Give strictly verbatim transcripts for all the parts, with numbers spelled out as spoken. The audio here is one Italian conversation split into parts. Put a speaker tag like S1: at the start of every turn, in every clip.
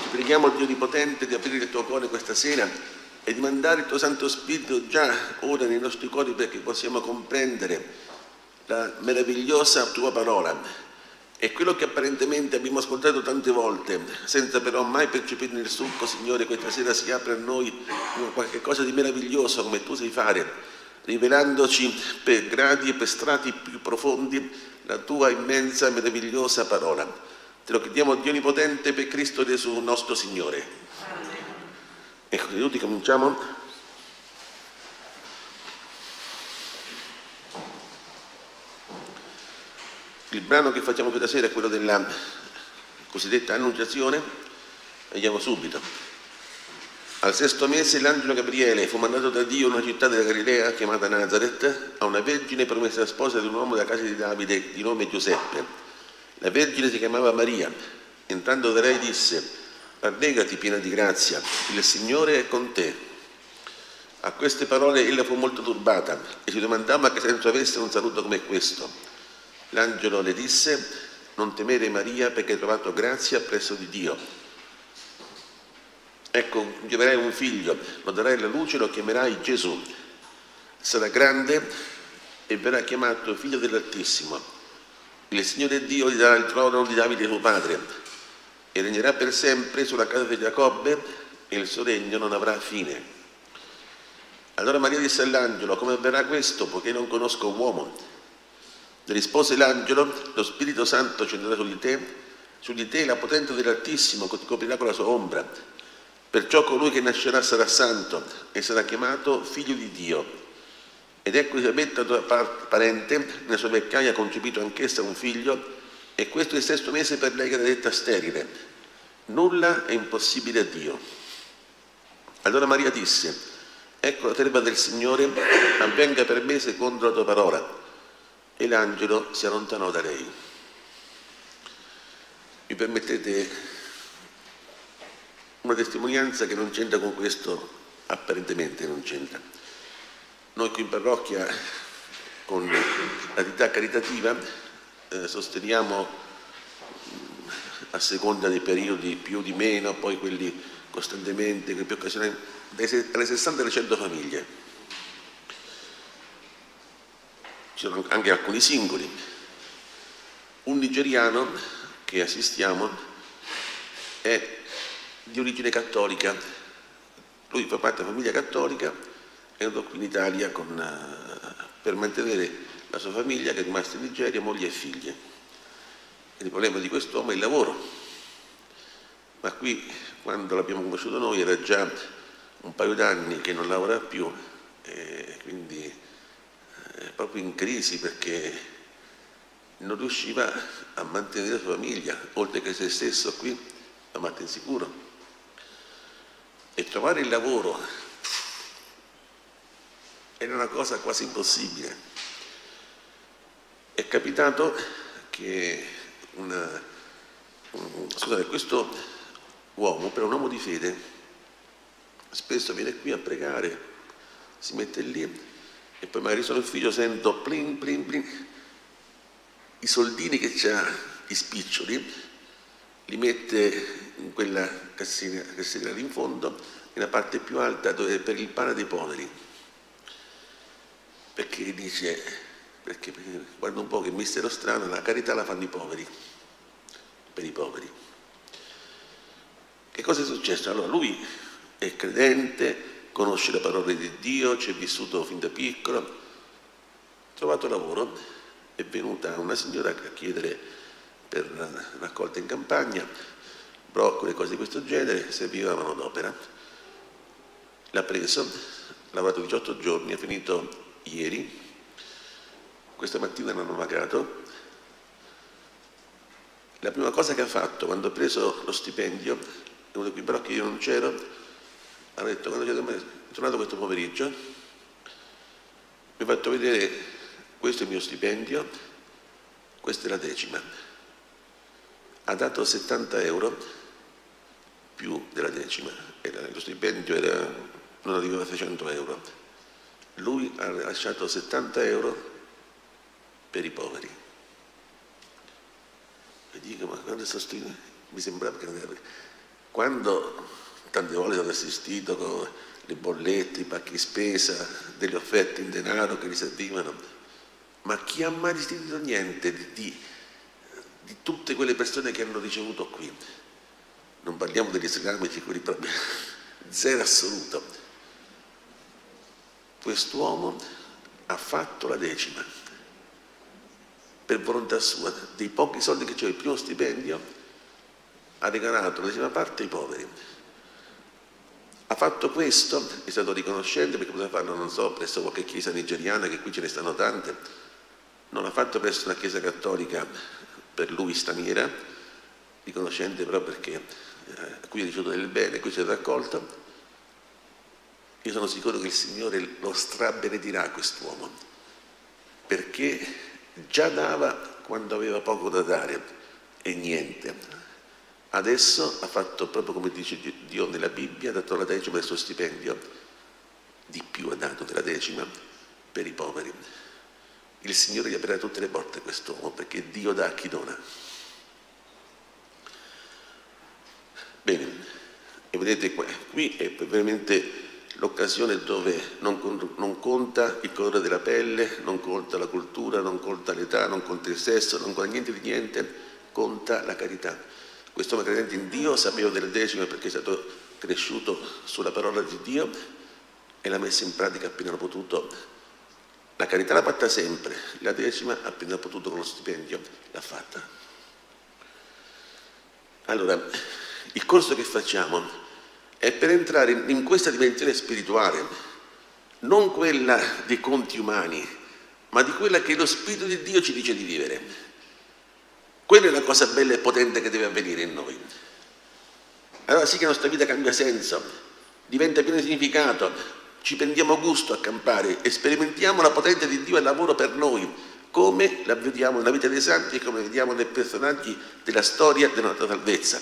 S1: Preghiamo Dio Onnipotente di aprire il tuo cuore questa sera e di mandare il tuo Santo Spirito già ora nei nostri cuori perché possiamo comprendere la meravigliosa tua parola. E quello che apparentemente abbiamo ascoltato tante volte, senza però mai percepire il succo, Signore, questa sera si apre a noi qualche cosa di meraviglioso come tu sai fare, rivelandoci per gradi e per strati più profondi la tua immensa e meravigliosa parola. Te lo chiediamo, Dio Onnipotente, per Cristo Gesù, nostro Signore. Amen. Ecco, tutti cominciamo. Il brano che facciamo questa sera è quello della cosiddetta Annunciazione. Vediamo subito. Al sesto mese l'angelo Gabriele fu mandato da Dio in una città della Galilea chiamata Nazareth a una vergine promessa sposa di un uomo della casa di Davide di nome Giuseppe. La vergine si chiamava Maria. Entrando da lei disse: rallegrati piena di grazia, il Signore è con te. A queste parole ella fu molto turbata e si domandava che senso avesse un saluto come questo. L'angelo le disse: non temere Maria, perché hai trovato grazia presso di Dio. Ecco, riceverai un figlio, lo darai alla luce e lo chiamerai Gesù. Sarà grande e verrà chiamato figlio dell'Altissimo. Il Signore Dio gli darà il trono di Davide suo padre e regnerà per sempre sulla casa di Giacobbe e il suo regno non avrà fine. Allora Maria disse all'angelo: come avverrà questo, poiché non conosco uomo? Le rispose l'angelo: lo Spirito Santo scenderà su di te, su di te la potenza dell'Altissimo ti coprirà con la sua ombra. Perciò colui che nascerà sarà santo e sarà chiamato figlio di Dio. Ed ecco Elisabetta, tua parente, nella sua vecchiaia ha concepito anch'essa un figlio, e questo è il sesto mese per lei che era detta sterile. Nulla è impossibile a Dio. Allora Maria disse: ecco la serva del Signore, avvenga per me secondo la tua parola. E l'angelo si allontanò da lei. Mi permettete una testimonianza che non c'entra con questo, apparentemente non c'entra. Noi qui in parrocchia, con l'attività caritativa, eh, sosteniamo a seconda dei periodi più di meno, poi quelli costantemente, quelli più occasionali, dalle sessanta alle cento famiglie. Ci sono anche alcuni singoli. Un nigeriano che assistiamo è di origine cattolica. Lui fa parte della famiglia cattolica, è venuto qui in Italia con, uh, per mantenere la sua famiglia che è rimasta in Nigeria, moglie e figlie. E il problema di quest'uomo è il lavoro. Ma qui, quando l'abbiamo conosciuto noi, era già un paio d'anni che non lavora più, e quindi è proprio in crisi perché non riusciva a mantenere la sua famiglia, oltre che se stesso qui, la mette in sicuro. E trovare il lavoro era una cosa quasi impossibile. È capitato che una, un, scusate, questo uomo, però un uomo di fede, spesso viene qui a pregare, si mette lì, e poi magari sono il figlio, sento plin plin plin, i soldini che c'ha, i spiccioli, li mette in quella cassina, cassina lì in fondo, nella parte più alta, dove è per il pane dei poveri. Perché dice, perché, perché guarda un po' che mistero strano, la carità la fanno i poveri, per i poveri. Che cosa è successo? Allora lui è credente, conosce le parole di Dio, ci è vissuto fin da piccolo, ha trovato lavoro, è venuta una signora a chiedere per la raccolta in campagna, broccoli e cose di questo genere, serviva manodopera. L'ha preso, ha lavorato diciotto giorni, ha finito ieri, questa mattina l'hanno pagato. La prima cosa che ha fatto quando ha preso lo stipendio, è venuto qui però che io non c'ero, ha detto: quando è tornato questo pomeriggio, mi ha fatto vedere: questo è il mio stipendio, questa è la decima. Ha dato settanta euro più della decima, era, lo stipendio era, non arrivava a seicento euro. Lui ha lasciato settanta euro per i poveri. E dico: ma quando sto studiando, mi sembrava che quando tante volte sono assistito con le bollette, i pacchi spesa, delle offerte in denaro che gli servivano, ma chi ha mai restituito niente di, di, di tutte quelle persone che hanno ricevuto qui? Non parliamo degli islamici, quelli proprio zero assoluto. Quest'uomo ha fatto la decima, per volontà sua, dei pochi soldi che c'era, il primo stipendio, ha regalato la decima parte ai poveri. Ha fatto questo, è stato riconoscente, perché poteva farlo, non so, presso qualche chiesa nigeriana, che qui ce ne stanno tante, non l'ha fatto presso una chiesa cattolica per lui straniera, riconoscente però perché eh, qui ha ricevuto del bene, qui si è raccolto. Io sono sicuro che il Signore lo strabenedirà quest'uomo, perché già dava quando aveva poco da dare e niente. Adesso ha fatto proprio come dice Dio nella Bibbia, ha dato la decima del suo stipendio, di più ha dato della decima per i poveri. Il Signore gli aprirà tutte le porte a quest'uomo, perché Dio dà a chi dona. Bene, e vedete qua, qui è veramente l'occasione dove non, non conta il colore della pelle, non conta la cultura, non conta l'età, non conta il sesso, non conta niente di niente, conta la carità. Quest'uomo credente in Dio sapeva delle decime perché è stato cresciuto sulla parola di Dio e l'ha messa in pratica appena l'ha potuto. La carità l'ha fatta sempre, la decima appena l'ha potuto con lo stipendio l'ha fatta. Allora, il corso che facciamo è per entrare in questa dimensione spirituale, non quella dei conti umani, ma di quella che lo Spirito di Dio ci dice di vivere. Quella è la cosa bella e potente che deve avvenire in noi. Allora sì che la nostra vita cambia senso, diventa pieno di significato, ci prendiamo gusto a campare e sperimentiamo la potenza di Dio al lavoro per noi, come la vediamo nella vita dei santi e come vediamo nei personaggi della storia della nostra salvezza.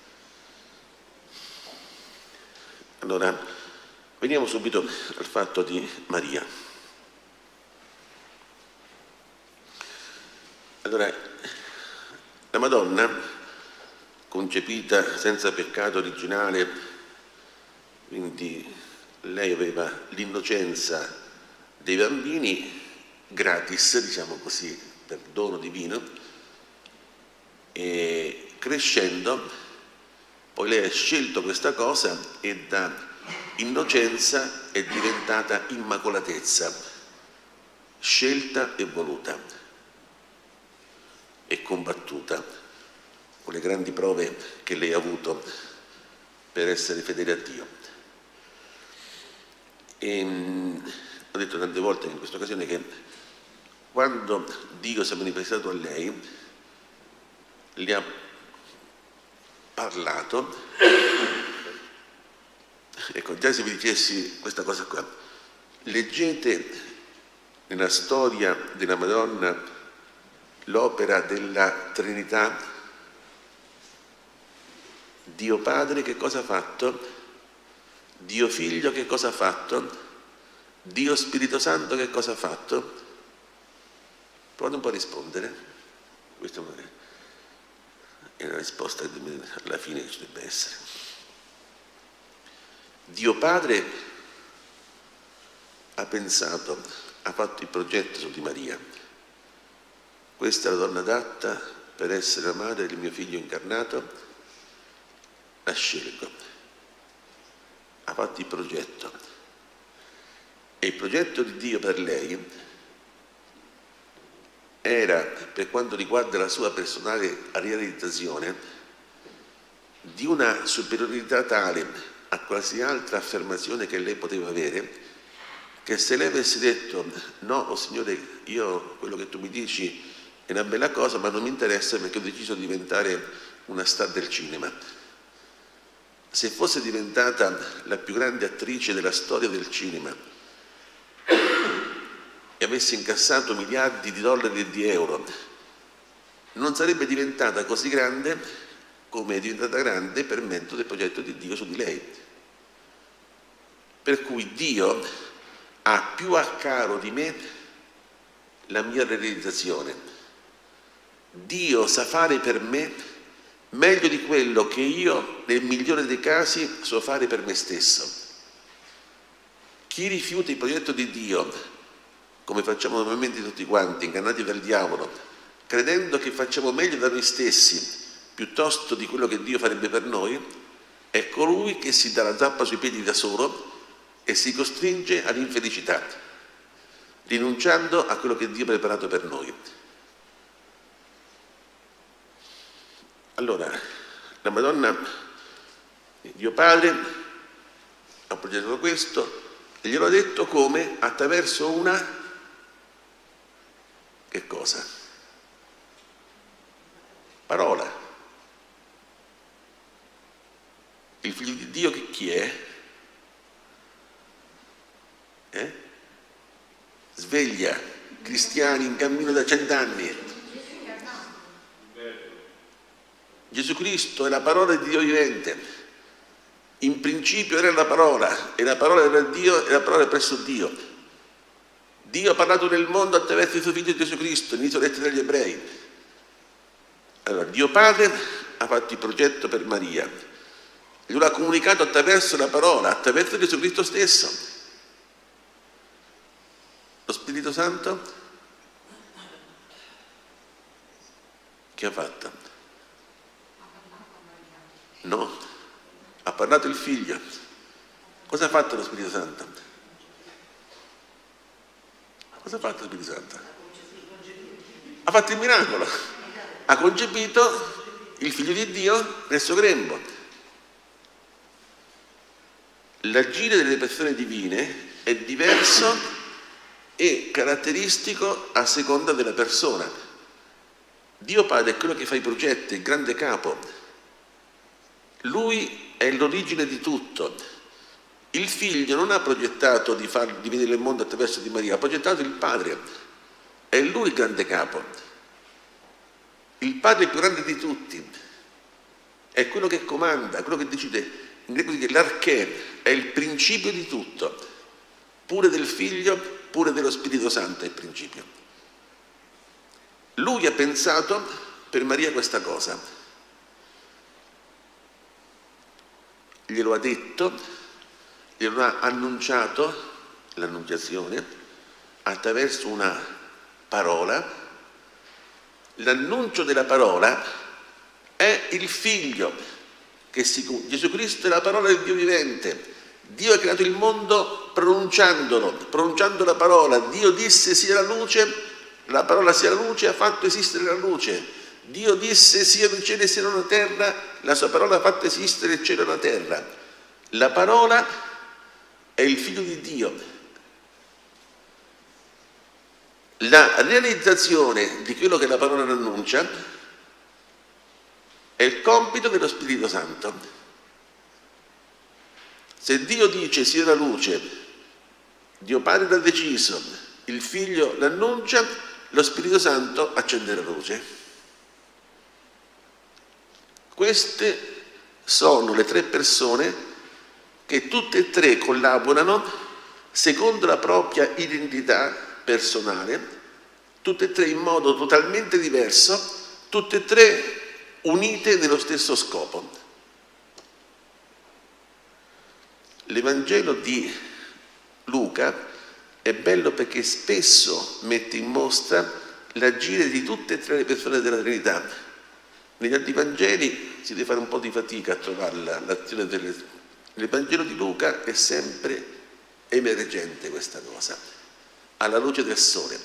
S1: Allora, veniamo subito al fatto di Maria. Allora, la Madonna, concepita senza peccato originale, quindi lei aveva l'innocenza dei bambini gratis, diciamo così, per dono divino, e crescendo poi lei ha scelto questa cosa e da innocenza è diventata immacolatezza, scelta e voluta e combattuta con le grandi prove che lei ha avuto per essere fedele a Dio. E, mh, ho detto tante volte in questa occasione che quando Dio si è manifestato a lei, le ha parlato, ecco, già se vi dicessi questa cosa qua, leggete nella storia della Madonna l'opera della Trinità. Dio Padre che cosa ha fatto? Dio Figlio che cosa ha fatto? Dio Spirito Santo che cosa ha fatto? Provate un po' a rispondere. Questa è una risposta alla fine che ci deve essere. Dio Padre ha pensato, ha fatto il progetto su di Maria. Questa è la donna adatta per essere la madre del mio figlio incarnato, la scelgo. Ha fatto il progetto. E il progetto di Dio per lei era, per quanto riguarda la sua personale realizzazione, di una superiorità tale a qualsiasi altra affermazione che lei poteva avere, che se lei avesse detto no, oh Signore, io quello che tu mi dici è una bella cosa, ma non mi interessa perché ho deciso di diventare una star del cinema. Se fosse diventata la più grande attrice della storia del cinema e avesse incassato miliardi di dollari e di euro, non sarebbe diventata così grande come è diventata grande per mezzo del progetto di Dio su di lei. Per cui Dio ha più a caro di me la mia realizzazione. Dio sa fare per me meglio di quello che io, nel migliore dei casi, so fare per me stesso. Chi rifiuta il progetto di Dio, come facciamo normalmente tutti quanti, ingannati dal diavolo, credendo che facciamo meglio da noi stessi piuttosto di quello che Dio farebbe per noi, è colui che si dà la zappa sui piedi da solo e si costringe all'infelicità, rinunciando a quello che Dio ha preparato per noi. Allora, la Madonna, Dio Padre, ha progettato questo e glielo ha detto come? Attraverso una... che cosa? Parola. Il figlio di Dio che chi è? Eh? Sveglia, cristiani in cammino da cent'anni. Gesù Cristo è la parola di Dio vivente. In principio era la parola, e la parola era Dio, e la parola è presso Dio. Dio ha parlato nel mondo attraverso il suo figlio Gesù Cristo, inizio lettera degli Ebrei. Allora, Dio Padre ha fatto il progetto per Maria. Lui l'ha comunicato attraverso la parola, attraverso Gesù Cristo stesso. Lo Spirito Santo che ha fatto? No, ha parlato il Figlio. Cosa ha fatto lo Spirito Santo? Cosa ha fatto lo Spirito Santo? Ha fatto il miracolo. Ha concepito il Figlio di Dio nel suo grembo. L'agire delle persone divine è diverso e caratteristico a seconda della persona. Dio Padre è quello che fa i progetti, il grande capo. Lui è l'origine di tutto. Il Figlio non ha progettato di, far, di venire nel mondo attraverso di Maria, ha progettato il Padre. È Lui il grande capo. Il Padre è il più grande di tutti. È quello che comanda, quello che decide. In greco si dice l'archè, è il principio di tutto, pure del Figlio, pure dello Spirito Santo è il principio. Lui ha pensato per Maria questa cosa, glielo ha detto, glielo ha annunciato, l'annunciazione, attraverso una parola. L'annuncio della parola è il Figlio. Che si, Gesù Cristo è la parola del Dio vivente. Dio ha creato il mondo pronunciandolo, pronunciando la parola. Dio disse sia la luce, la parola sia la luce, ha fatto esistere la luce. Dio disse sia il cielo e sia la terra, la sua parola ha fatto esistere il cielo e la terra. La parola è il Figlio di Dio. La realizzazione di quello che la parola annuncia è il compito dello Spirito Santo. Se Dio dice sia la luce, Dio Padre l'ha deciso, il Figlio l'annuncia, lo Spirito Santo accende la luce. Queste sono le tre persone che tutte e tre collaborano secondo la propria identità personale, tutte e tre in modo totalmente diverso, tutte e tre unite nello stesso scopo. L'Evangelo di Luca è bello perché spesso mette in mostra l'agire di tutte e tre le persone della Trinità. Negli altri Vangeli si deve fare un po' di fatica a trovare l'azione delle... L'Evangelo di Luca è sempre emergente questa cosa, alla luce del sole,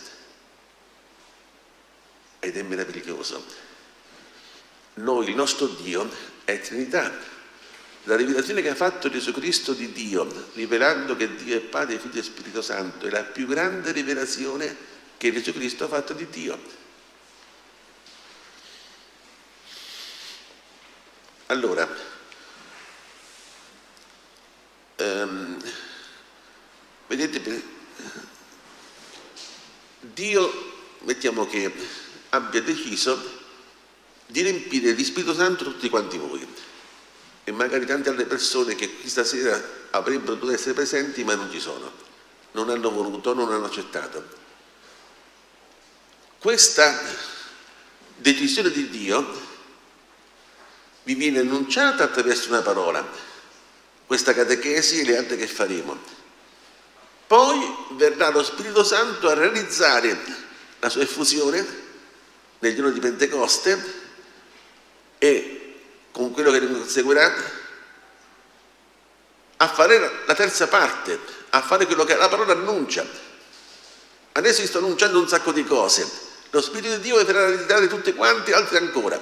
S1: ed è meraviglioso. Noi, il nostro Dio, è Trinità. La rivelazione che ha fatto Gesù Cristo di Dio, rivelando che Dio è Padre, Figlio e Spirito Santo, è la più grande rivelazione che Gesù Cristo ha fatto di Dio. Allora, ehm, vedete, Dio, mettiamo che abbia deciso di riempire di Spirito Santo tutti quanti voi, e magari tante altre persone che questa sera avrebbero dovuto essere presenti ma non ci sono, non hanno voluto, non hanno accettato. Questa decisione di Dio vi viene annunciata attraverso una parola, questa catechesi e le altre che faremo. Poi verrà lo Spirito Santo a realizzare la sua effusione nel giorno di Pentecoste e con quello che ne conseguirà a fare la terza parte, a fare quello che la parola annuncia. Adesso vi sto annunciando un sacco di cose. Lo Spirito di Dio verrà a realizzare tutte quante, altre ancora.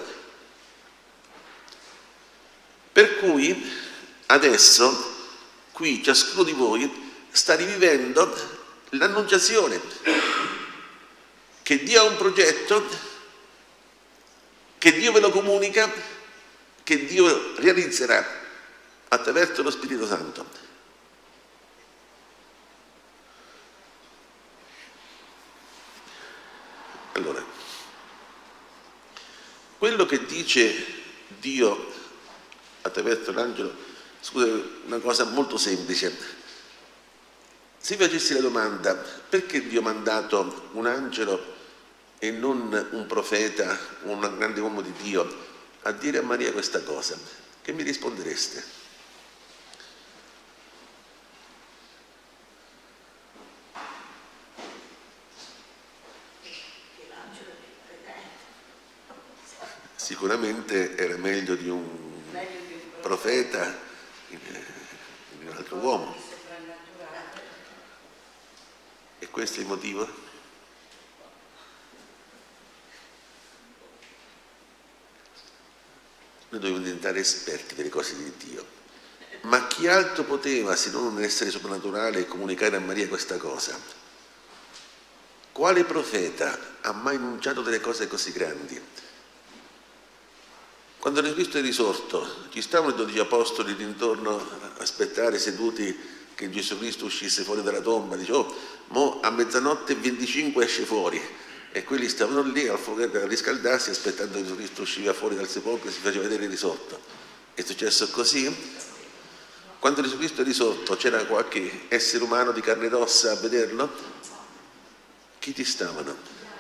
S1: Per cui adesso qui ciascuno di voi sta rivivendo l'annunciazione che Dio ha un progetto, che Dio ve lo comunica, che Dio realizzerà attraverso lo Spirito Santo. Allora, quello che dice Dio attraverso l'angelo, scusa, una cosa molto semplice. Se vi facessi la domanda, perché Dio ha mandato un angelo e non un profeta, un grande uomo di Dio, a dire a Maria questa cosa, che mi rispondereste? Sicuramente era meglio di un profeta, di un altro uomo. E questo è il motivo? Noi dobbiamo diventare esperti delle cose di Dio. Ma chi altro poteva, se non un essere soprannaturale, comunicare a Maria questa cosa? Quale profeta ha mai annunciato delle cose così grandi? Quando Gesù Cristo è risorto, ci stavano i dodici apostoli dintorno a aspettare seduti che Gesù Cristo uscisse fuori dalla tomba, dice, oh, mo a mezzanotte e venticinque esce fuori, e quelli stavano lì al fuoco per riscaldarsi aspettando che Gesù Cristo usciva fuori dal sepolcro e si faceva vedere risorto. È successo così? Quando Gesù Cristo è risorto c'era qualche essere umano di carne ed ossa a vederlo? Chi ti stavano?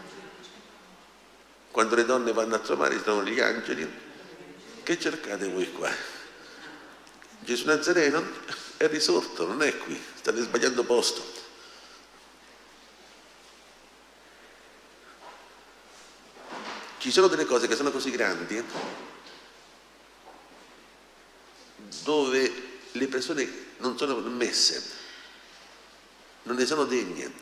S1: Quando le donne vanno a trovare, ci trovano gli angeli. Che cercate voi qua? Gesù Nazareno è risorto, non è qui, state sbagliando posto. Ci sono delle cose che sono così grandi dove le persone non sono messe, non ne sono degne.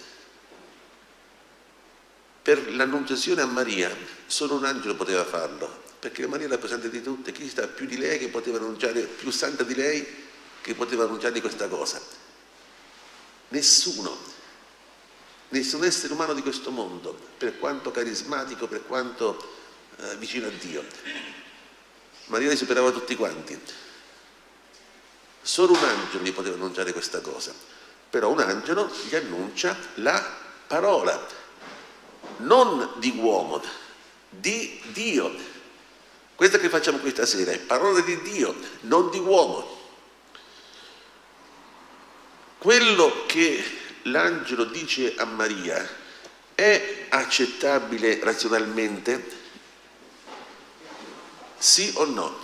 S1: Per l'annunciazione a Maria solo un angelo poteva farlo, perché Maria è la più santa di tutte. Chi sta più di lei che poteva annunciare, più santa di lei che poteva annunciare questa cosa? Nessuno, nessun essere umano di questo mondo, per quanto carismatico, per quanto eh, vicino a Dio. Maria li superava tutti quanti. Solo un angelo gli poteva annunciare questa cosa, però un angelo gli annuncia la parola, non di uomo, di Dio. Questa che facciamo questa sera è parola di Dio, non di uomo. Quello che l'angelo dice a Maria è accettabile razionalmente? Sì o no?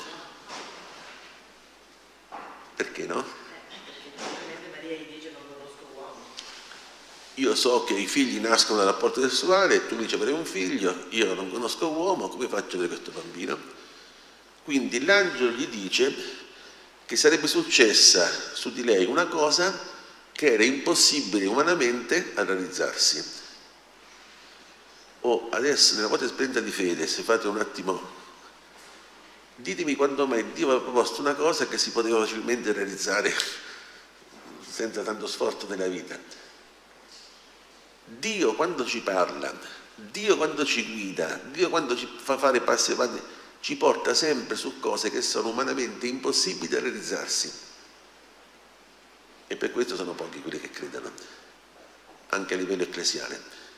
S1: Perché no? Io so che i figli nascono dal rapporto sessuale e tu mi dici avrei un figlio, io non conosco uomo, come faccio a vedere questo bambino? Quindi l'angelo gli dice che sarebbe successa su di lei una cosa che era impossibile umanamente a realizzarsi. O adesso, nella vostra esperienza di fede, se fate un attimo, ditemi quando mai Dio aveva proposto una cosa che si poteva facilmente realizzare senza tanto sforzo nella vita. Dio quando ci parla, Dio quando ci guida, Dio quando ci fa fare passi avanti, ci porta sempre su cose che sono umanamente impossibili da realizzarsi. E per questo sono pochi quelli che credono, anche a livello ecclesiale.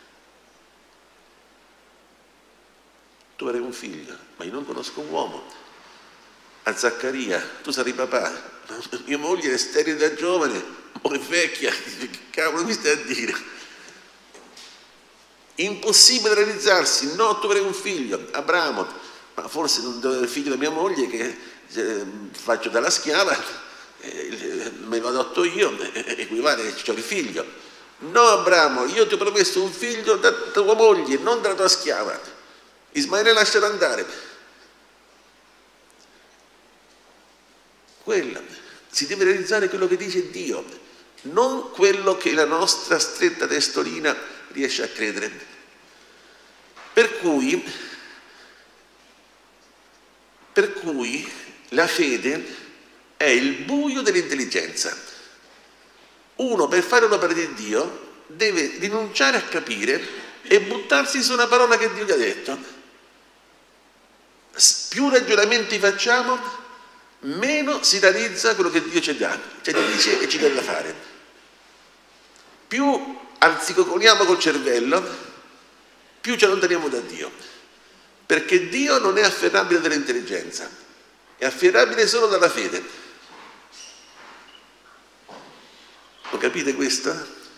S1: Tu avrai un figlio, ma io non conosco un uomo. A Zaccaria, tu sarai papà, mia moglie è sterile da giovane, o è vecchia, che cavolo mi stai a dire? Impossibile realizzarsi, no, tu avrai un figlio, Abramo, ma forse non devo avere figlio da mia moglie che faccio dalla schiava, eh, me lo adotto io, eh, equivale che ho il figlio. No, Abramo, io ti ho promesso un figlio da tua moglie, non dalla tua schiava. Ismaele lascialo andare. Quello. Si deve realizzare quello che dice Dio, non quello che la nostra stretta testolina riesce a credere. Per cui, per cui la fede è il buio dell'intelligenza. Uno, per fare un'opera di Dio, deve rinunciare a capire e buttarsi su una parola che Dio gli ha detto. Più ragionamenti facciamo, meno si realizza quello che Dio ci dà, cioè ci dice e ci deve fare. Più arzigogoliamo col cervello, più ci allontaniamo da Dio, perché Dio non è afferrabile dall'intelligenza, è afferrabile solo dalla fede. Lo capite questo?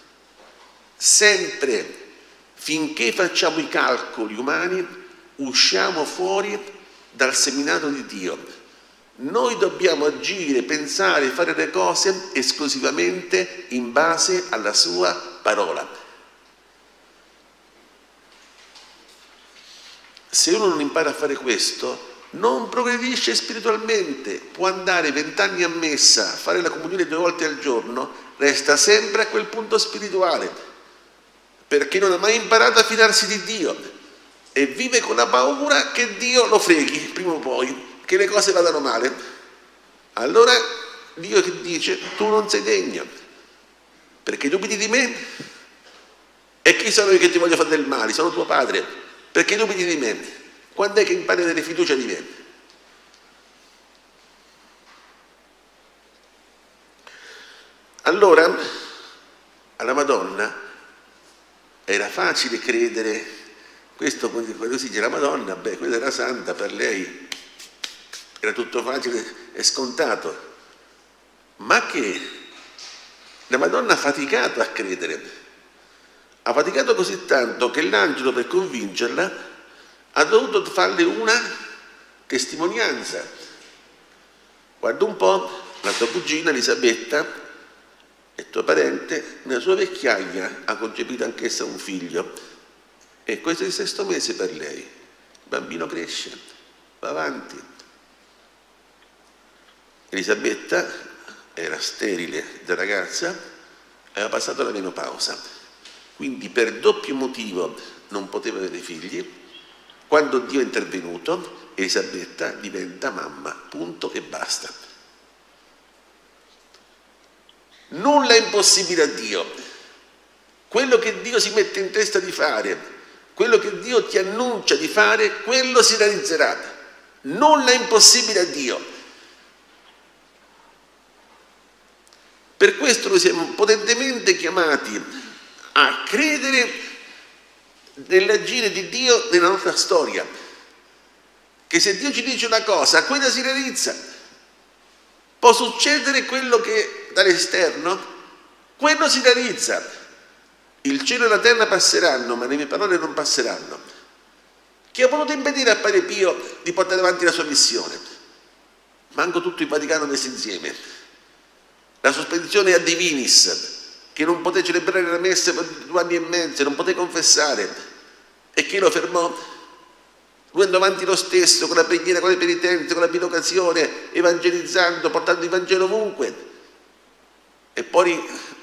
S1: Sempre, finché facciamo i calcoli umani, usciamo fuori dal seminato di Dio. Noi dobbiamo agire, pensare, fare le cose esclusivamente in base alla sua parola. Se uno non impara a fare questo, non progredisce spiritualmente. Può andare vent'anni a messa, fare la comunione due volte al giorno, resta sempre a quel punto spirituale, perché non ha mai imparato a fidarsi di Dio e vive con la paura che Dio lo freghi prima o poi, che le cose vadano male. Allora Dio che dice: tu non sei degno, perché dubiti di me? E chi sono io che ti voglio fare del male? Sono tuo padre, perché dubiti di me? Quando è che impari a avere fiducia di me? Allora alla Madonna era facile credere questo, quando si dice la Madonna, beh, quella era santa, per lei era tutto facile e scontato, ma che la Madonna ha faticato a credere, ha faticato così tanto che l'angelo, per convincerla, ha dovuto farle una testimonianza. Guarda un po', la tua cugina Elisabetta è tua parente, nella sua vecchiaia ha concepito anch'essa un figlio, e questo è il sesto mese per lei. Il bambino cresce, va avanti. Elisabetta era sterile da ragazza, aveva passato la menopausa, quindi per doppio motivo non poteva avere figli. Quando Dio è intervenuto, Elisabetta diventa mamma, punto e basta. Nulla è impossibile a Dio. Quello che Dio si mette in testa di fare, quello che Dio ti annuncia di fare, quello si realizzerà. Nulla è impossibile a Dio. Per questo noi siamo potentemente chiamati a credere nell'agire di Dio nella nostra storia, che se Dio ci dice una cosa, quella si realizza. Può succedere quello che dall'esterno, quello si realizza. Il cielo e la terra passeranno, ma le mie parole non passeranno. Chi ha voluto impedire a Padre Pio di portare avanti la sua missione? Manco tutto il Vaticano messo insieme. La sospensione a divinis, che non poté celebrare la messa per due anni e mezzo, non poté confessare, e chi lo fermò? Lui andò avanti lo stesso, con la preghiera, con le penitenze, con la bilocazione, evangelizzando, portando il Vangelo ovunque. E poi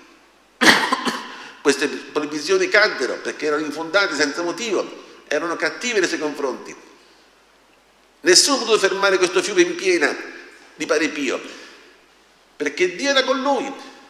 S1: queste proibisioni caddero perché erano infondate, senza motivo, erano cattive nei suoi confronti. Nessuno ha potuto fermare questo fiume in piena di Padre Pio, perché Dio era con lui.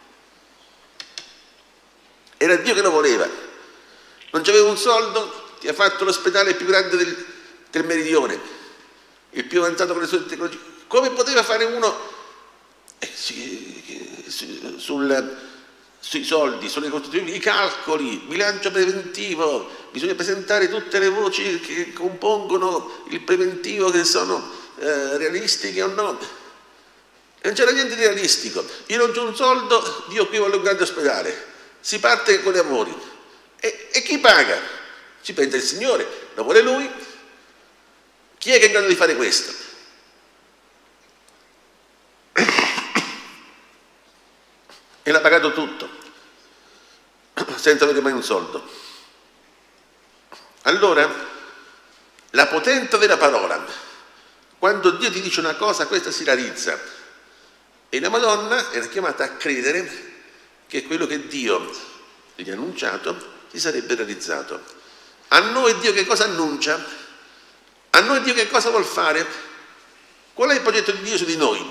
S1: Era Dio che lo voleva. Non c'aveva un soldo, ti ha fatto l'ospedale più grande del, del meridione, il più avanzato con le sue tecnologie. Come poteva fare uno eh, sì, sul, sui soldi, sulle costruzioni, i calcoli, bilancio preventivo, bisogna presentare tutte le voci che compongono il preventivo, che sono eh, realistiche o no. E non c'era niente di realistico. Io non c'ho un soldo, Dio qui vuole un grande ospedale. Si parte con i lavori. E, e chi paga? Ci pensa il Signore, lo vuole Lui. Chi è che è in grado di fare questo? e l'ha pagato tutto, senza avere mai un soldo. Allora, la potenza della parola, quando Dio ti dice una cosa, questa si realizza. E la Madonna era chiamata a credere che quello che Dio gli ha annunciato si sarebbe realizzato. A noi Dio che cosa annuncia? A noi Dio che cosa vuol fare? Qual è il progetto di Dio su di noi?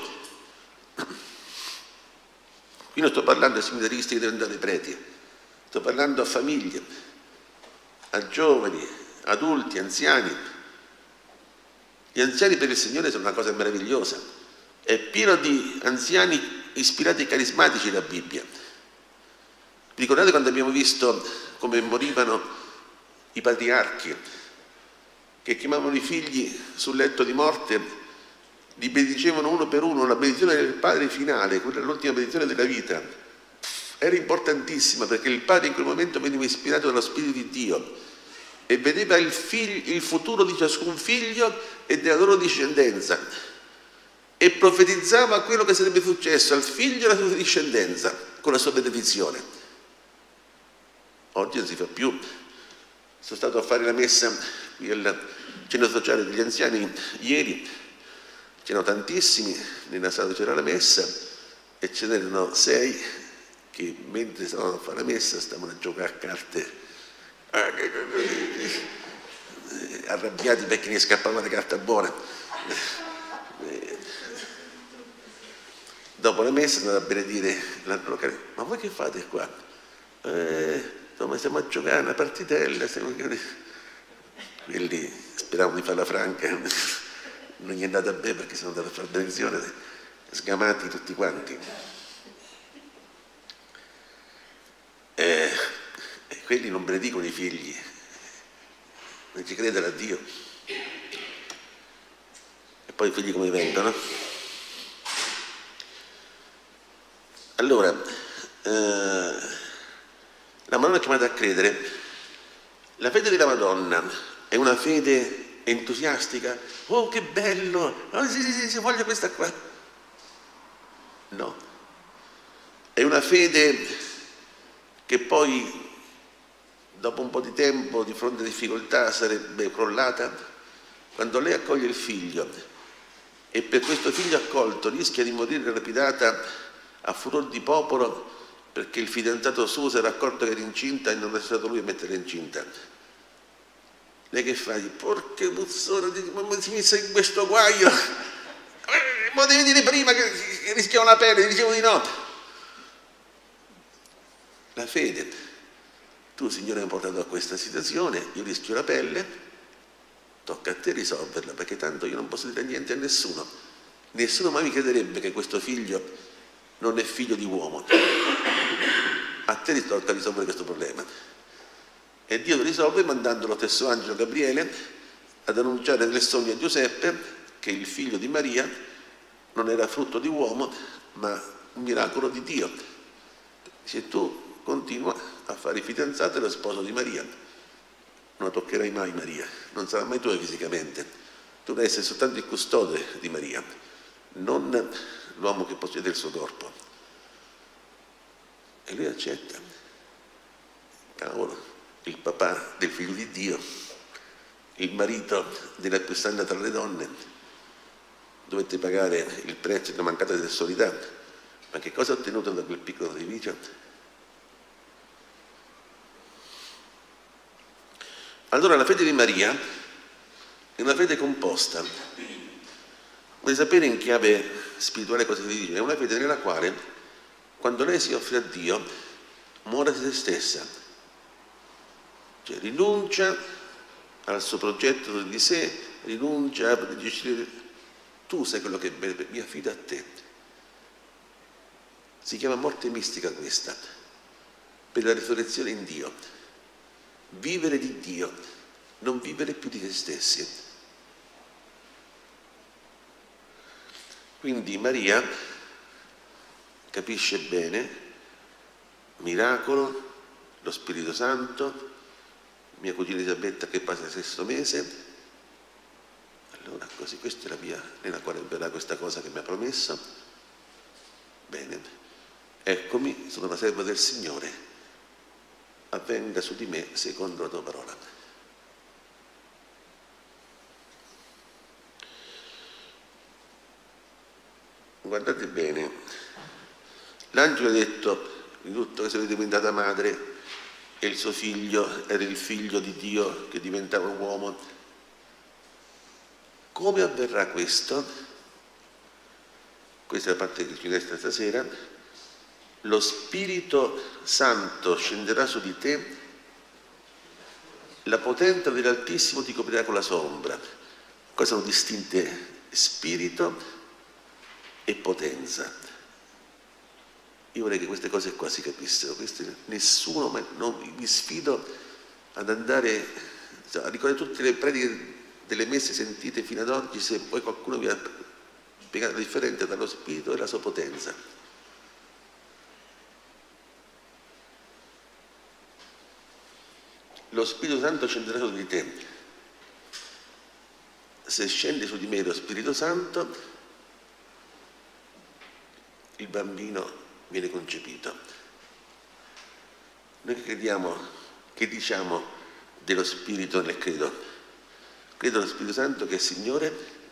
S1: Qui non sto parlando ai seminaristi che devono diventare preti, sto parlando a famiglie, a giovani, adulti, anziani. Gli anziani per il Signore sono una cosa meravigliosa. È pieno di anziani ispirati e carismatici la Bibbia. Vi ricordate quando abbiamo visto come morivano i patriarchi, che chiamavano i figli sul letto di morte, li benedicevano uno per uno, la benedizione del padre finale, quella l'ultima benedizione della vita, era importantissima perché il padre in quel momento veniva ispirato dallo Spirito di Dio e vedeva il, figlio, il futuro di ciascun figlio e della loro discendenza e profetizzava quello che sarebbe successo al figlio e alla sua discendenza con la sua benedizione. Oggi non si fa più. Sono stato a fare la messa qui al centro sociale degli anziani ieri, c'erano tantissimi, nella sala c'era la messa e ce n'erano sei che mentre stavano a fare la messa stavano a giocare a carte arrabbiati perché ne scappava la carta buona. Dopo la messa andava a benedire l'altro locale. Ma voi che fate qua? Eh, insomma, stiamo a giocare una partitella. Stiamo... Quelli speravano di farla franca, non gli è andata bene perché sono andato a fare benedizione, sgamati tutti quanti. Eh, e quelli non benedicono i figli, non ci credere a Dio. E poi i figli come vengono? Allora, eh, la Madonna è chiamata a credere. La fede della Madonna è una fede entusiastica. Oh, che bello! Oh, sì, sì, sì, si voglia questa qua. No. È una fede che poi, dopo un po' di tempo, di fronte a difficoltà, sarebbe crollata. Quando lei accoglie il figlio e per questo figlio accolto rischia di morire lapidata a furor di popolo perché il fidanzato suo si era accorto che era incinta e non è stato lui a mettere incinta. Lei che fa? Porca puzzona, ma si messa in questo guaio, ma devi dire prima che rischiavo la pelle, dicevo di no. La fede, tu Signore mi hai portato a questa situazione, io rischio la pelle, tocca a te risolverla, perché tanto io non posso dire niente a nessuno. Nessuno mai mi crederebbe che questo figlio non è figlio di uomo. A te ti tocca risolvere questo problema. E Dio lo risolve mandando lo stesso angelo Gabriele ad annunciare nel sogno a Giuseppe che il figlio di Maria non era frutto di uomo, ma un miracolo di Dio. Se tu continua a fare il fidanzato e lo sposo di Maria, non toccherai mai Maria, non sarà mai tua fisicamente. Tu devi essere soltanto il custode di Maria, non l'uomo che possiede il suo corpo. E lui accetta. Cavolo, il papà del figlio di Dio, il marito della più santa tra le donne, dovette pagare il prezzo di una mancata sessualità. Ma che cosa ha ottenuto da quel piccolo sacrificio? Allora la fede di Maria è una fede composta. Vuoi sapere in chiave spirituale cosa si dice? È una fede nella quale, quando lei si offre a Dio, muore a se stessa, cioè rinuncia al suo progetto di sé, rinuncia a gestire. Tu sai quello che mi affido a te. Si chiama morte mistica questa, per la risurrezione in Dio. Vivere di Dio, non vivere più di se stessi. Quindi Maria capisce bene, miracolo, lo Spirito Santo, mia cugina Elisabetta che passa il sesto mese. Allora così, questa è la via nella quale verrà questa cosa che mi ha promesso. Bene. eccomi, sono la serva del Signore, avvenga su di me secondo la tua parola. Guardate bene, l'angelo ha detto di tutto che sarebbe diventata madre e il suo figlio era il figlio di Dio che diventava uomo. Come avverrà questo? Questa è la parte che ci resta stasera. Lo Spirito Santo scenderà su di te, la potenza dell'Altissimo ti coprirà con la sua ombra. Qua sono distinte spirito e potenza. Io vorrei che queste cose qua si capissero. Queste, nessuno, ma non, vi sfido ad andare a ricordare tutte le prediche delle messe sentite fino ad oggi, se poi qualcuno vi ha spiegato la differenza tra lo Spirito e la sua potenza. Lo Spirito Santo scenderà su di te. Se scende su di me lo Spirito Santo, il bambino viene concepito. Noi che crediamo, che diciamo dello Spirito nel credo? Credo allo Spirito Santo che è Signore.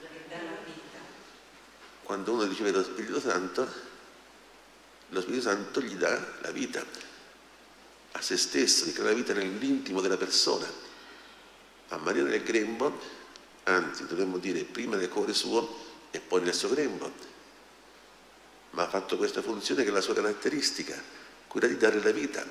S1: Quando uno riceve lo Spirito Santo, lo Spirito Santo gli dà la vita a se stesso, gli crea la vita nell'intimo della persona. A Maria nel grembo, anzi dovremmo dire prima nel cuore suo e poi nel suo grembo, ma ha fatto questa funzione che è la sua caratteristica, quella di dare la vita.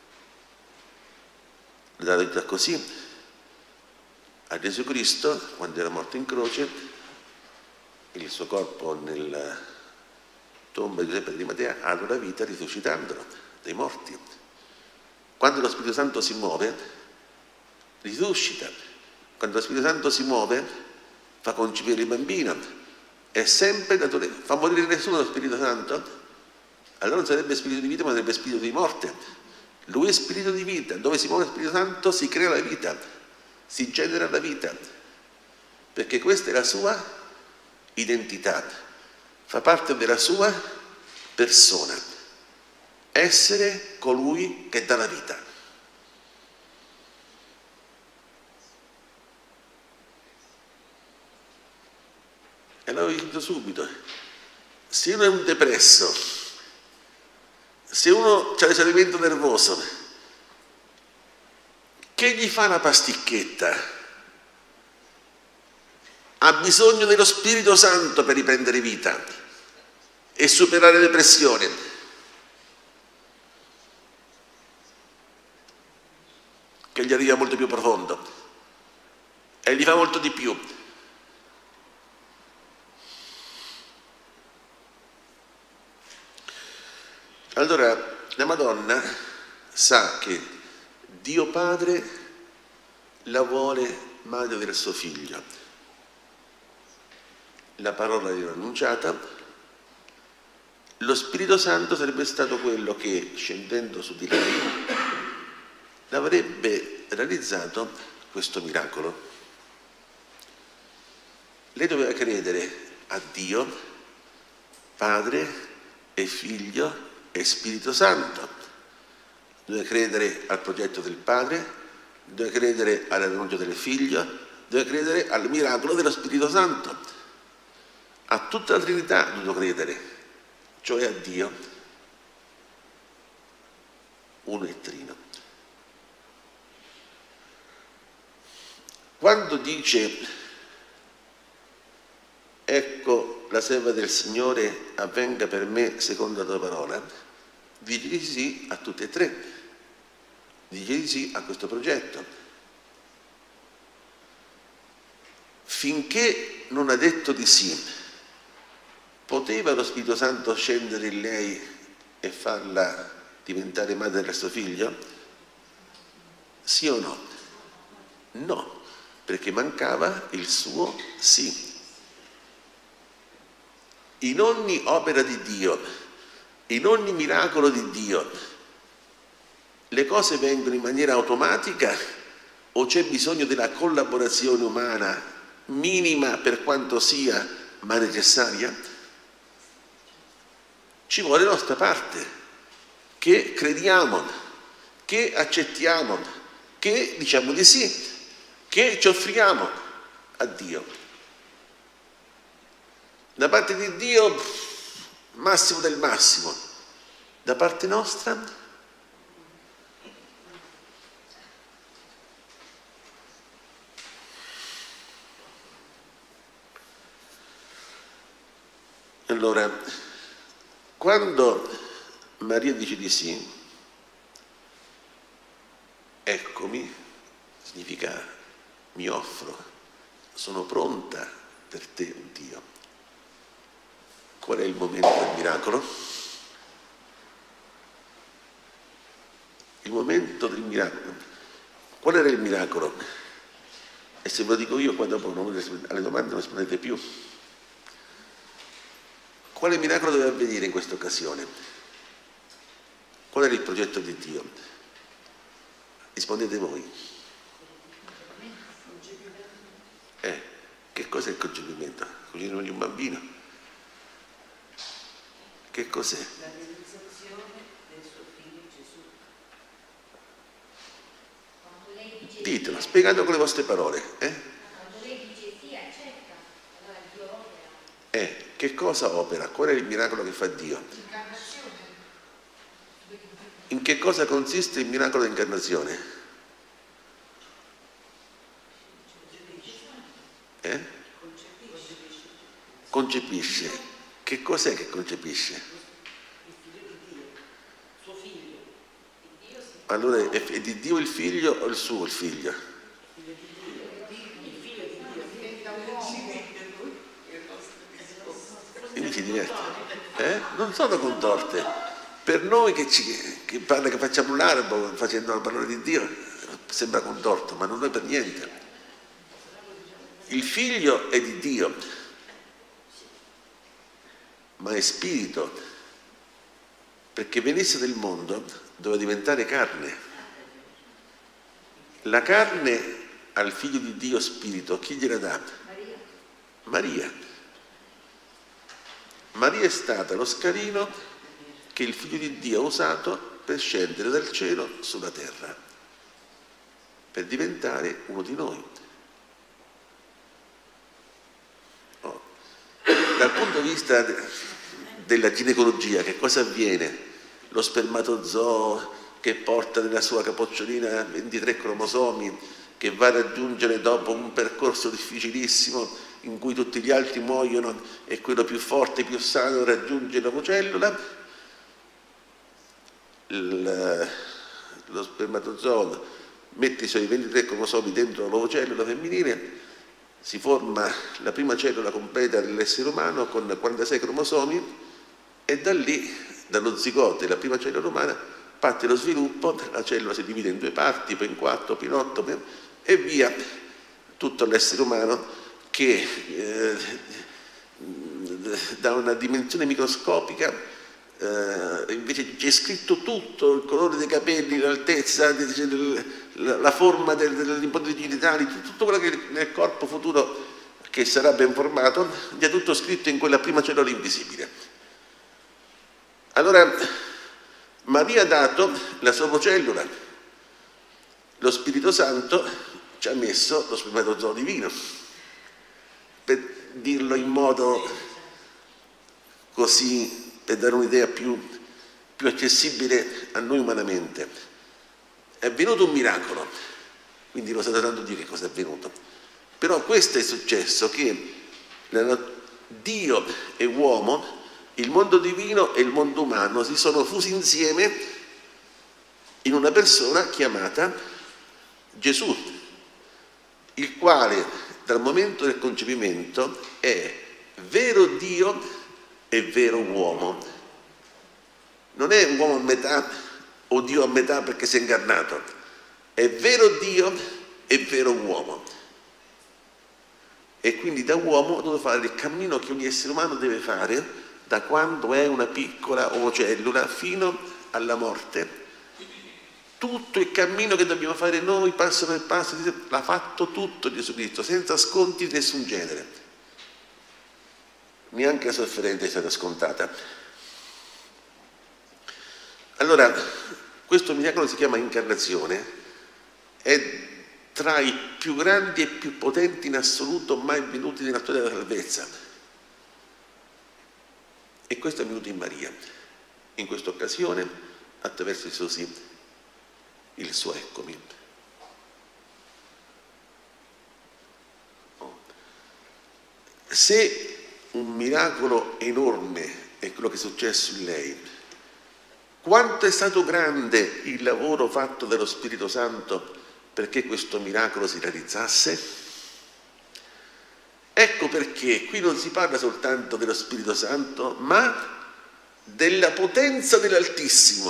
S1: La vita così a Gesù Cristo, quando era morto in croce, il suo corpo nella tomba di Giuseppe di Matteo ha dato la vita risuscitandolo dai morti. Quando lo Spirito Santo si muove, risuscita. Quando lo Spirito Santo si muove, fa concepire il bambino. È sempre datore. Fa morire nessuno lo Spirito Santo? Allora non sarebbe spirito di vita, ma sarebbe spirito di morte. Lui è spirito di vita. Dove si muove lo Spirito Santo si crea la vita, si genera la vita, perché questa è la sua identità, fa parte della sua persona, essere colui che dà la vita. E allora vi dico subito, se uno è un depresso, se uno ha l'esaurimento nervoso, che gli fa una pasticchetta? Ha bisogno dello Spirito Santo per riprendere vita e superare le pressioni. Che gli arriva molto più profondo e gli fa molto di più. Allora, la Madonna sa che Dio Padre la vuole madre del suo figlio. La parola era annunciata, lo Spirito Santo sarebbe stato quello che, scendendo su di lei, avrebbe realizzato questo miracolo. Lei doveva credere a Dio, Padre e Figlio e Spirito Santo. Doveva credere al progetto del Padre, doveva credere all'annuncio del Figlio, doveva credere al miracolo dello Spirito Santo. A tutta la Trinità doveva credere, cioè a Dio, uno e trino. Quando dice, ecco la serva del Signore, avvenga per me secondo la tua parola, dice di sì a tutte e tre, dice di sì a questo progetto. Finché non ha detto di sì, poteva lo Spirito Santo scendere in lei e farla diventare madre del suo figlio? Sì o no? No, perché mancava il suo sì. In ogni opera di Dio, in ogni miracolo di Dio, le cose vengono in maniera automatica o c'è bisogno della collaborazione umana, minima per quanto sia, ma necessaria? Ci vuole la nostra parte, che crediamo, che accettiamo, che diciamo di sì, che ci offriamo a Dio. Da parte di Dio, massimo del massimo. Da parte nostra, allora, quando Maria dice di sì, eccomi, significa mi offro, sono pronta per te, Dio. Qual è il momento del miracolo? Il momento del miracolo. Qual era il miracolo? E se ve lo dico io, qua dopo non, alle domande non rispondete più. Quale miracolo deve avvenire in questa occasione? Qual era il progetto di Dio? Rispondete voi. Eh, che cos'è il concepimento? Il concepimento di un bambino? Che cos'è?
S2: La realizzazione del suo figlio Gesù. Quando lei dice
S1: Ditelo, spiegatelo con le vostre parole. Eh?
S2: Quando lei dice sì, accetta, allora Dio opera.
S1: Eh, che cosa opera? Qual è il miracolo che fa Dio?
S2: L'incarnazione.
S1: In che cosa consiste il miracolo dell'incarnazione? Eh? Concepisce. Che cos'è che concepisce?
S2: Il figlio di Dio, suo figlio. Il Dio si
S1: Allora è di Dio il figlio o il suo il figlio?
S2: figlio di Dio. Il figlio di Dio diventa un uomo.
S1: Quindi si diverte. Eh? Non sono contorte. Per noi che, ci, che, parla, che facciamo l'arabo facendo la parola di Dio sembra contorto, ma non è per niente. Il figlio è di Dio, ma è spirito, perché venisse nel mondo doveva diventare carne. La carne al figlio di Dio spirito, chi gliela dà?
S2: Maria.
S1: Maria. Maria è stata lo scalino che il figlio di Dio ha usato per scendere dal cielo sulla terra, per diventare uno di noi. Oh. Dal punto di vista della ginecologia, che cosa avviene? Lo spermatozoo che porta nella sua capocciolina ventitré cromosomi, che va a raggiungere dopo un percorso difficilissimo in cui tutti gli altri muoiono e quello più forte, più sano raggiunge l'ovocellula. Il, lo spermatozoo mette i suoi ventitré cromosomi dentro l'ovocellula femminile, si forma la prima cellula completa dell'essere umano con quarantasei cromosomi e da lì, dallo zigote, la prima cellula umana, parte lo sviluppo, la cellula si divide in due parti, poi in quattro, poi in otto e via tutto l'essere umano che eh, da una dimensione microscopica eh, invece c'è scritto tutto, il colore dei capelli, l'altezza, la forma dell'ipotesi genitali, tutto quello che nel corpo futuro che sarà ben formato, è tutto scritto in quella prima cellula invisibile. Allora Maria ha dato la sua vocellula, lo Spirito Santo ci ha messo lo spermatozoo divino, per dirlo in modo così, per dare un'idea più, più accessibile a noi umanamente. È avvenuto un miracolo, quindi lo sta tratando di dire che cosa è avvenuto. Però questo è successo, che Dio e uomo, il mondo divino e il mondo umano si sono fusi insieme in una persona chiamata Gesù, il quale dal momento del concepimento è vero Dio e vero uomo. Non è un uomo a metà o Dio a metà perché si è incarnato, è vero Dio e vero uomo. E quindi da uomo deve fare il cammino che ogni essere umano deve fare da quando è una piccola ovocellula fino alla morte. Tutto il cammino che dobbiamo fare noi passo per passo l'ha fatto tutto Gesù Cristo, senza sconti di nessun genere. Neanche la sofferenza è stata scontata. Allora, questo miracolo si chiama incarnazione, è tra i più grandi e più potenti in assoluto mai avvenuti nella storia della salvezza. E questo è avvenuto in Maria, in questa occasione, attraverso Gesù, il suo eccomi. Se un miracolo enorme è quello che è successo in lei, quanto è stato grande il lavoro fatto dallo Spirito Santo perché questo miracolo si realizzasse? Ecco perché qui non si parla soltanto dello Spirito Santo, ma della potenza dell'Altissimo.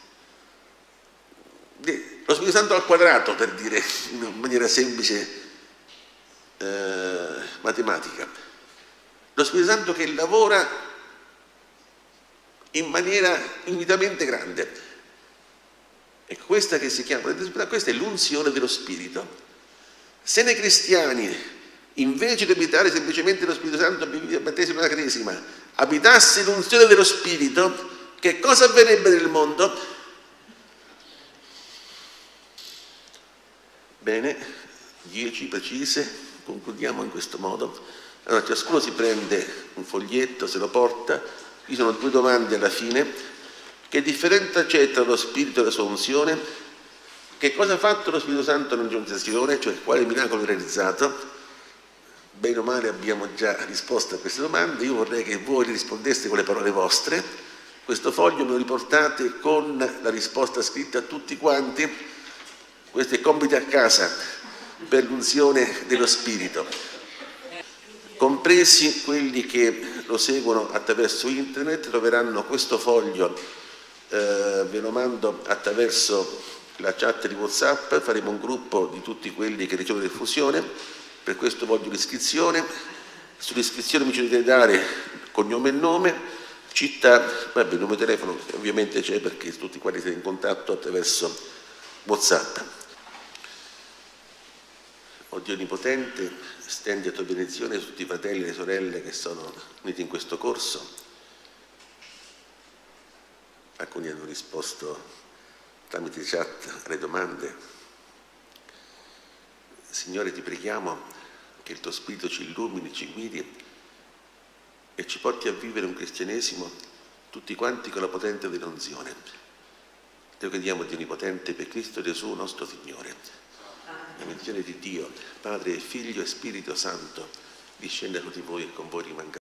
S1: Lo Spirito Santo al quadrato, per dire in maniera semplice eh, matematica. Lo Spirito Santo che lavora in maniera infinitamente grande. E questa che si chiama, questa è l'unzione dello Spirito. Se nei cristiani, invece di abitare semplicemente lo Spirito Santo al battesimo della Cresima, abitasse l'unzione dello Spirito, che cosa avverrebbe nel mondo? Bene, dieci precise, concludiamo in questo modo. Allora, ciascuno si prende un foglietto, se lo porta, qui sono due domande alla fine. Che differenza c'è tra lo Spirito e la sua unzione? Che cosa ha fatto lo Spirito Santo nell'Annunciazione, cioè quale miracolo ha realizzato? Bene o male abbiamo già risposto a queste domande, io vorrei che voi rispondeste con le parole vostre. Questo foglio me lo riportate con la risposta scritta a tutti quanti, questi compiti a casa per l'unzione dello Spirito. Compresi quelli che lo seguono attraverso internet, troveranno questo foglio, eh, ve lo mando attraverso la chat di WhatsApp, faremo un gruppo di tutti quelli che ricevono diffusione, per questo voglio l'iscrizione. Sull'iscrizione mi ci dovete dare cognome e nome, città, vabbè, il numero di telefono ovviamente c'è perché tutti quanti siete in contatto attraverso WhatsApp. O Dio Onnipotente, stendi la tua benedizione su tutti i fratelli e le sorelle che sono uniti in questo corso. Alcuni hanno risposto tramite chat alle domande. Signore, ti preghiamo che il tuo Spirito ci illumini, ci guidi e ci porti a vivere un cristianesimo tutti quanti con la potenza dell'unzione. Te lo chiediamo, Dio Onnipotente, per Cristo Gesù nostro Signore. La benedizione di Dio, Padre, Figlio e Spirito Santo, discenda su di voi e con voi rimanga.